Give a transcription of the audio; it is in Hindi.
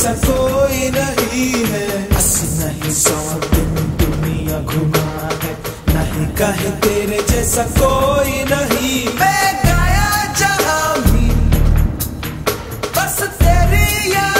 जैसा कोई नहीं है। 80 नहीं 100 दिन दुनिया घुमा है, नहीं कहे तेरे जैसा कोई नहीं। मैं गाया जहां भी बस तेरी याद